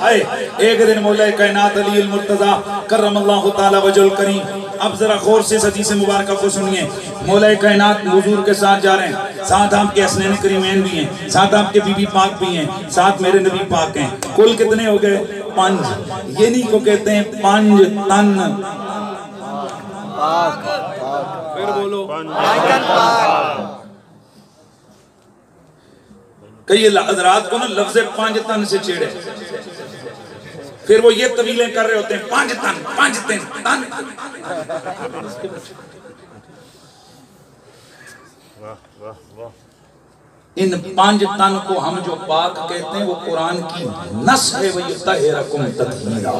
हाय एक दिन मौला कायनात अली अल मुर्तजा करमल्लाहु ताला वजहुल करीम, अब जरा गौर से हदीस मुबारक को सुनिए। मौला कायनात हुजूर के साथ जा रहे हैं, साथ आपके हसनैन करीमैन भी हैं, साथ आपके बीबी पाक भी हैं, साथ मेरे नबी पाक हैं। कुल कितने हो गए? 5। ये नहीं को कहते हैं 5 तन। फिर बोलो कई हज़रात को ना लफ्ज़ 5 तन से छेड़े, फिर वो ये तवीलें कर रहे होते हैं 5 तन 5 तन। इन 5 तन को हम जो पाक कहते हैं वो कुरान की नस है, वही तहरकुम तत्हीरा।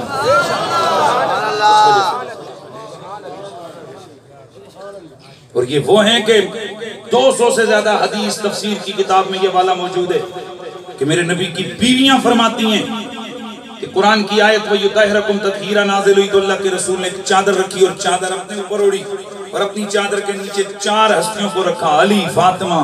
और ये वो हैं कि 200 से ज्यादा हदीस तफसीर की किताब में ये वाला मौजूद है कि मेरे नबी की बीवियां फरमाती हैं कि कुरान की आयत वही तहरकुम तत्हीरा नाज़िल हुई तो अल्लाह के रसूल ने एक चादर रखी और चादर अपने ऊपर ओढ़ी और अपनी चादर के नीचे 4 हस्तियों को रखा, अली, फातिमा,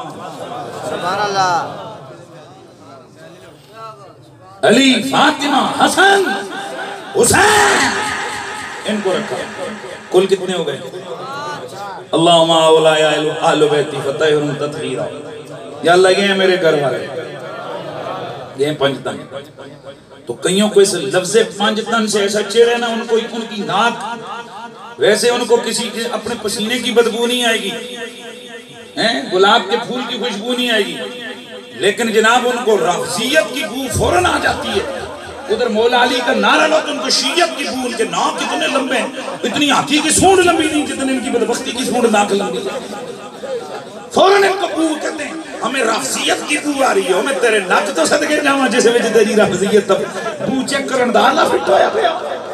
अली, फातिमा, हसन, हुसैन, इनको रखा। कुल कितने हो गए? अल्लाहुम्मा औलाया अहले बैती फतहरुम तत्हीरा। या अल्लाह ये है मेरे घर वाले, ये 5 तन। तो कईयों को इस लफ्ज़े 5 तन से ऐसा चेहरे ना, उनको उनकी नाक वैसे उनको किसी के अपने पसीने की बदबू नहीं आएगी, हैं, गुलाब के फूल की खुशबू नहीं आएगी, लेकिन जनाब उनको रफ़ज़ियत की बू फौरन आ जाती है। उधर मौला अली का नारा लो तो उनको शीयत की बू, उनके नाक कितने लंबे हैं, इतनी हाथी की सूंड लंबी नहीं जितने इनकी बदबख्ती की सूंड नाक लंबी है। फौरन इनको बू कहते हैं, हमें रफ़ज़ियत की बू आ रही है, मैं तेरे नक तो सदके जावा जिस विच तेरी रफ़ज़ियत बू चेक करन दा ना फिट होया पिया।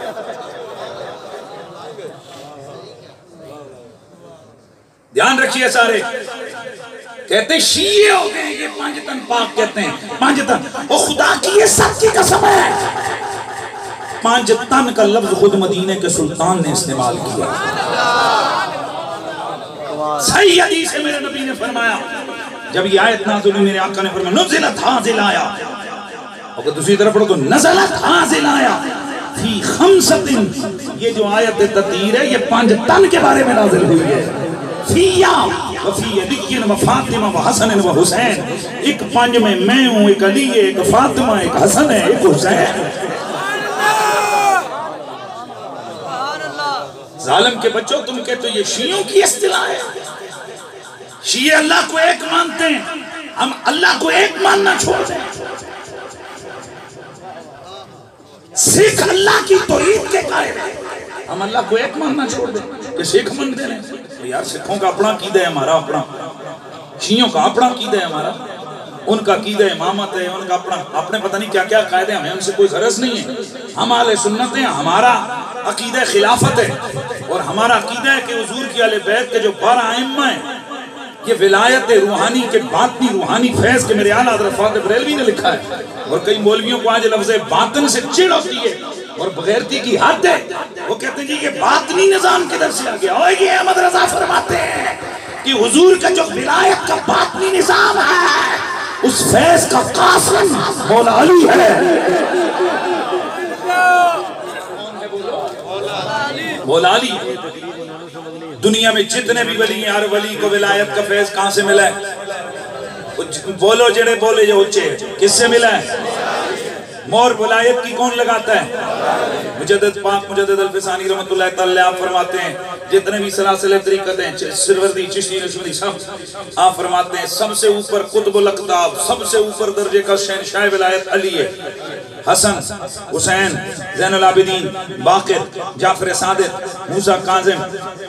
ध्यान रखिए सारे, कहते शीये हो गए ये 5 तन पाक कहते हैं 5 तन। ओ खुदा की ये सब की कसम है, 5 तन का लफ्ज खुद मदीने के सुल्तान ने इस्तेमाल किया। सही हदीस है, मेरे नबी ने फरमाया जब ये आयत नाज़िल हुई, मेरे आका ने फरमाया नुज़िलत हाज़िल आया, और दूसरी तरफ पढ़ो तो नज़लत हाज़िल आया फी खमसतिन। ये जो आयत ततीर है ये 5 तन के बारे में नाज़िल हुई है। फिया वफी अलीन व फातिमा व हसन व हुसैन, एक 5 में मैं हूँ, एक अली है, एक फातिमा, एक हसन है, एक हुसैन। जालिम के बच्चों, तुम कहते हो ये शियों की इस्तिलाह है। शिये अल्लाह को एक मानते हैं, हम अल्लाह को एक मानना छोड़ दें। सिख अल्लाह की तौहीद के कायल हैं, हम अल्लाह को एक मानना छोड़ दें कि सिख मानते हैं। तो यार सिखों का अपना कीदा है, हमारा अपना, शियों का अपना कीदा है, हमारा उनका कीदा इमामत है, उनका अपना अपने पता नहीं क्या क्या कायदे, हमें उनसे कोई गरज नहीं है। हम आले सुन्नत हैं, हमारा अकीदा खिलाफत है और हमारा अकीदा है कि हुजूर की आले बैत के जो 12 आइम्मा हैं, ये विलायत रूहानी के बातनी रूहानी फैज के मेरे आला हज़रत फातिह बरेलवी ने लिखा है। और कई मौलवियों को आज लफ्ज़ बातन से चिढ़ होती है और बगैरती की हद है। वो कहते हैं जी ये बातनी निज़ाम किधर से आ गया। और ये अहमद रज़ा फरमाते हैं कि हुजूर का जो विलायत का बातनी निज़ाम है, उस फैज का कासिम मौला अली है। मौला अली। दुनिया में जितने भी वली हैं, हर वली को विलायत का फैज कहां से मिला है? बोलो जेड़े बोले जो उच्चे, किससे मिला है? मोर विलायत की कौन लगाता है? मुजद्दिद पाक मुजद्दिद अल-फिसानी रहमतुल्लाह तआला आप फरमाते हैं जितने भी सलासिल तरीक़त हैं, सिरवरदी, चिश्ती, नक्शबंदी, सब आप फरमाते हैं सबसे ऊपर कुतुबुल अक़ताब, सबसे ऊपर दर्जे का शहंशाह विलायत अली है। हसन, हुसैन, ज़ैनुल आबिदीन, बाक़िर, जाफ़र सादिक़, मूसा काज़िम।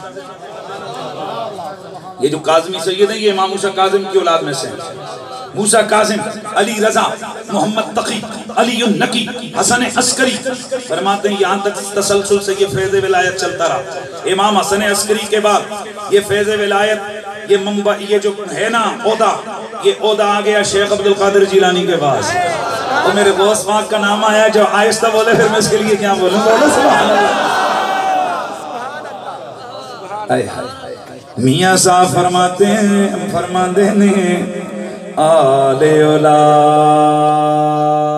ये जो काज़मी सैयद है ये इमाम मूसा काज़िम की औलाद में से है। मूसा काज़िम, अली रज़ा, मोहम्मद तकी, अली नकी, हसन अस्करी। फरमाते हैं यहाँ तक तसलसल से ये फैज़ विलायत चलता रहा। इमाम हसन अस्करी के बाद ये फैज़ विलायत, ये मंबा, ये जो है ना ओदा, ये ओदा आ गया शेख अब्दुल कादिर जिलानी के पास। और मेरे गौस पाक का नाम आया, जो आहिस्ता बोले फिर मैं इसके लिए क्या बोलूँ। मियाँ साहब फरमाते हैं, फरमाते ने आले औलाद